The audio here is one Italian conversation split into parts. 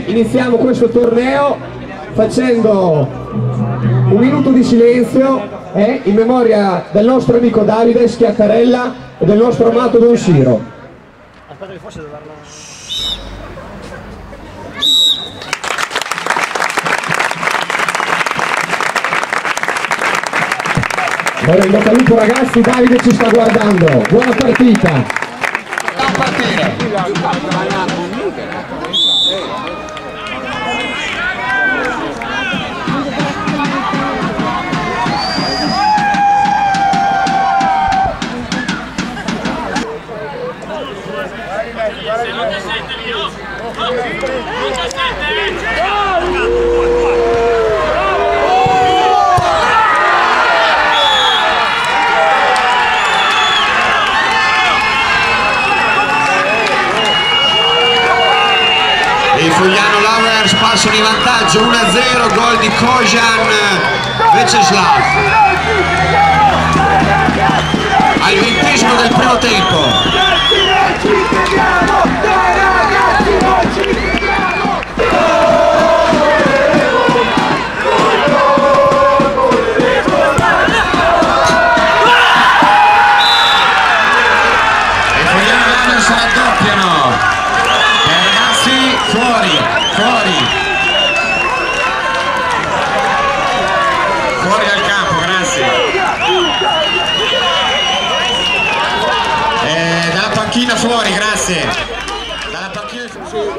iniziamo questo torneo facendo un minuto di silenzio in memoria del nostro amico Davide Schiattarella e del nostro amato Don Siro. Aspetta che forse devo darla. Allora, in bocca al lupo ragazzi, Davide ci sta guardando, buona partita! Buona partita! I Fogliano Lovers passano in vantaggio 1-0, gol di Kojan Veceslav al 20° del primo tempo. Fuori dal campo, grazie. Dalla panchina fuori, grazie. Dalla panchina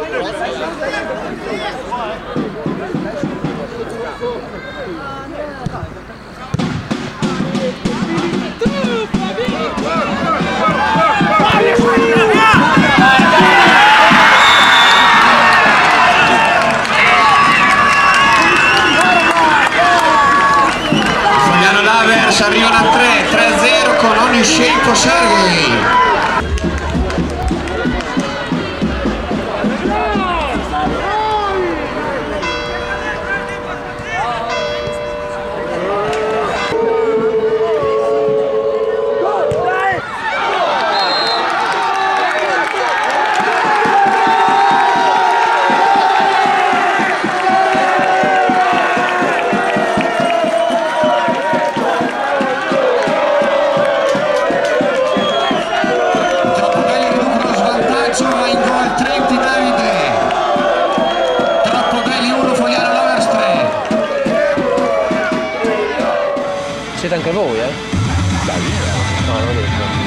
arrivano a 3-0 con Onishenko Sergei. Siete anche voi, eh? No, non ho detto.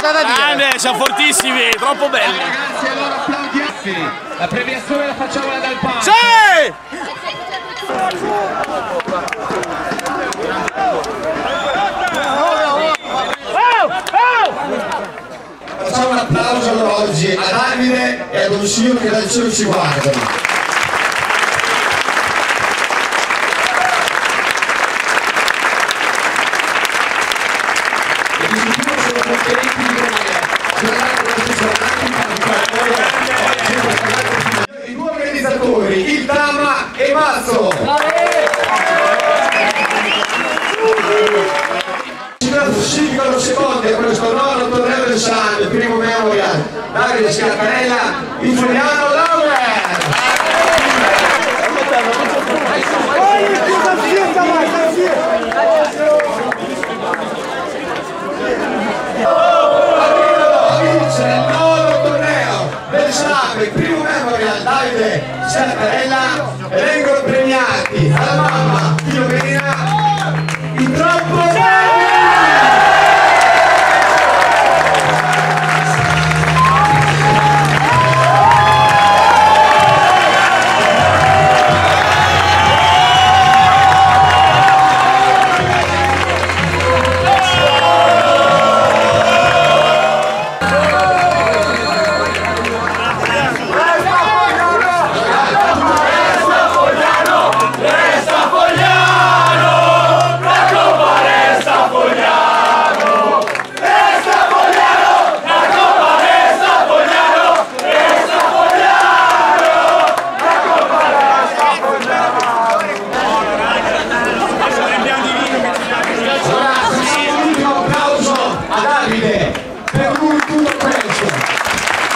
da dire. Grande, siamo fortissimi, troppo belli. Ragazzi, allora applaudiamo. La premiazione la facciamo dal palco. Sì! Facciamo un applauso allora oggi a Davide e a Don Sio che dal cielo ci guardano. I due organizzatori, il Tama e Mazzo. Ci classificano secondi a questo nono torneo del San, il primo memorial. Davide Schiattarella, il Fogliano Lauer. Il nono torneo del San, il primo memorial. Davide Schiattarella, e vengono premiati alla mamma Filomena i troppo belli. Per lui tutto questo.